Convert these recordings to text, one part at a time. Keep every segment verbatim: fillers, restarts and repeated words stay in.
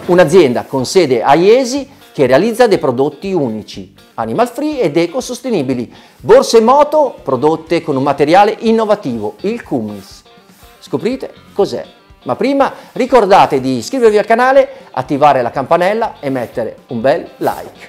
un'azienda con sede a Iesi che realizza dei prodotti unici, animal free ed ecosostenibili, borse moto prodotte con un materiale innovativo, il Cummins. Scoprite cos'è. Ma prima ricordate di iscrivervi al canale, attivare la campanella e mettere un bel like.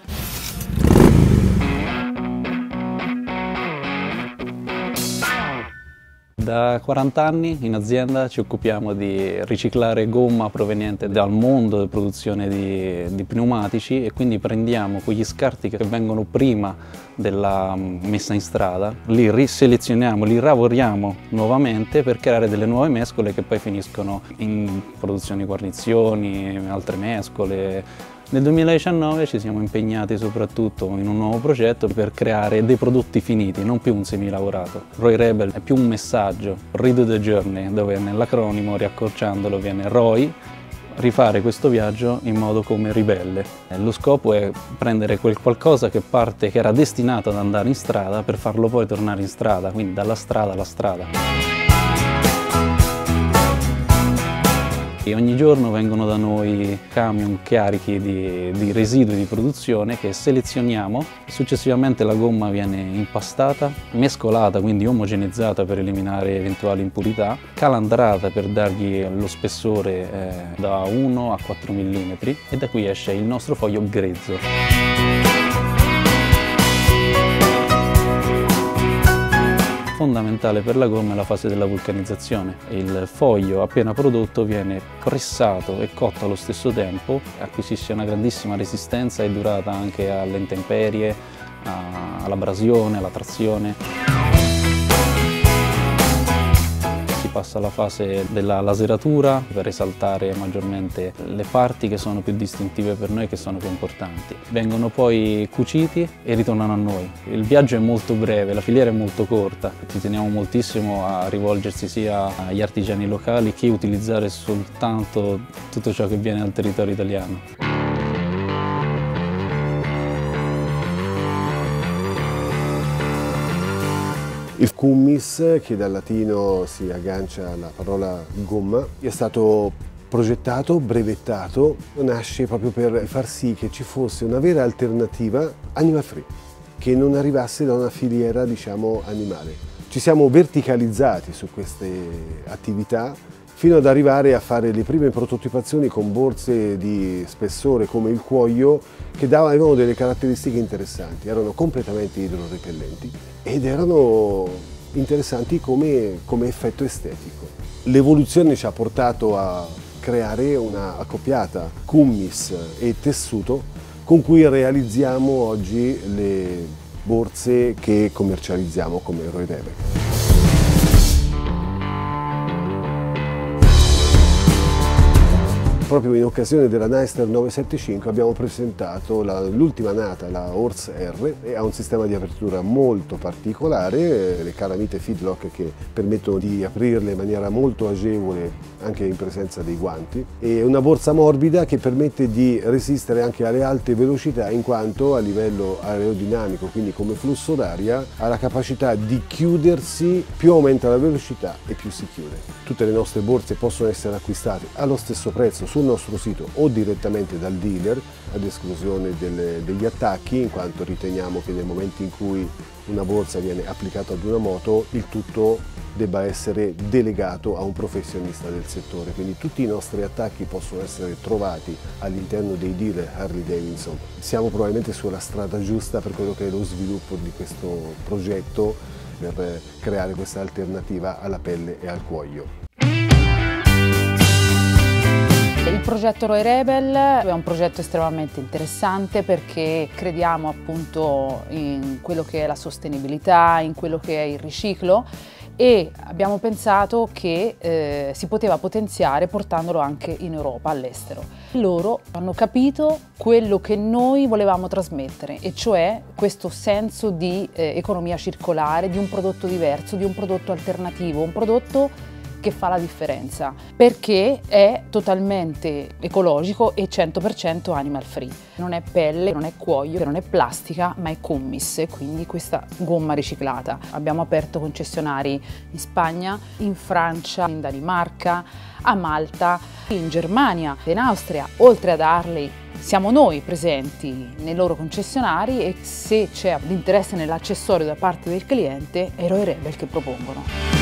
Da quaranta anni in azienda ci occupiamo di riciclare gomma proveniente dal mondo della produzione di, di pneumatici, e quindi prendiamo quegli scarti che vengono prima della messa in strada, li riselezioniamo, li lavoriamo nuovamente per creare delle nuove mescole che poi finiscono in produzioni guarnizioni, altre mescole. Nel duemiladiciannove ci siamo impegnati soprattutto in un nuovo progetto per creare dei prodotti finiti, non più un semilavorato. Roy Rebel è più un messaggio, Redo the Journey, dove nell'acronimo, riaccorciandolo, viene Roy, rifare questo viaggio in modo come ribelle. Lo scopo è prendere quel qualcosa che parte, che era destinato ad andare in strada, per farlo poi tornare in strada, quindi dalla strada alla strada. E ogni giorno vengono da noi camion carichi di, di residui di produzione che selezioniamo. Successivamente la gomma viene impastata, mescolata, quindi omogenizzata per eliminare eventuali impurità, calandrata per dargli lo spessore eh, da uno a quattro millimetri, e da qui esce il nostro foglio grezzo. Fondamentale per la gomma è la fase della vulcanizzazione. Il foglio appena prodotto viene pressato e cotto allo stesso tempo, acquisisce una grandissima resistenza e durata anche alle intemperie, all'abrasione, alla trazione. Si passa alla fase della laseratura per esaltare maggiormente le parti che sono più distintive per noi e che sono più importanti. Vengono poi cuciti e ritornano a noi. Il viaggio è molto breve, la filiera è molto corta. Ci teniamo moltissimo a rivolgersi sia agli artigiani locali che utilizzare soltanto tutto ciò che viene dal territorio italiano. Il Cummins, che dal latino si aggancia alla parola gomma, è stato progettato, brevettato, nasce proprio per far sì che ci fosse una vera alternativa animal free, che non arrivasse da una filiera, diciamo, animale. Ci siamo verticalizzati su queste attività fino ad arrivare a fare le prime prototipazioni con borse di spessore come il cuoio, che avevano delle caratteristiche interessanti, erano completamente idrorepellenti ed erano interessanti come, come effetto estetico. L'evoluzione ci ha portato a creare una accoppiata Cummins e tessuto con cui realizziamo oggi le borse che commercializziamo come Roy Rebel. Proprio in occasione della Nystart novecentosettantacinque abbiamo presentato l'ultima nata, la Horse R, e ha un sistema di apertura molto particolare, le calamite feedlock che permettono di aprirle in maniera molto agevole anche in presenza dei guanti, e una borsa morbida che permette di resistere anche alle alte velocità, in quanto a livello aerodinamico, quindi come flusso d'aria, ha la capacità di chiudersi, più aumenta la velocità e più si chiude. Tutte le nostre borse possono essere acquistate allo stesso prezzo sul nostro sito o direttamente dal dealer, ad esclusione delle, degli attacchi, in quanto riteniamo che nel momento in cui una borsa viene applicata ad una moto il tutto debba essere delegato a un professionista del settore, quindi tutti i nostri attacchi possono essere trovati all'interno dei dealer Harley Davidson. Siamo probabilmente sulla strada giusta per quello che è lo sviluppo di questo progetto, per creare questa alternativa alla pelle e al cuoio. Il progetto Roy Rebel è un progetto estremamente interessante perché crediamo appunto in quello che è la sostenibilità, in quello che è il riciclo, e abbiamo pensato che eh, si poteva potenziare portandolo anche in Europa, all'estero. Loro hanno capito quello che noi volevamo trasmettere, e cioè questo senso di eh, economia circolare, di un prodotto diverso, di un prodotto alternativo, un prodotto che fa la differenza, perché è totalmente ecologico e cento per cento animal free. Non è pelle, non è cuoio, non è plastica, ma è Cummis, e quindi questa gomma riciclata. Abbiamo aperto concessionari in Spagna, in Francia, in Danimarca, a Malta, in Germania, in Austria. Oltre ad Harley siamo noi presenti nei loro concessionari, e se c'è l'interesse nell'accessorio da parte del cliente è Roy Rebel che propongono.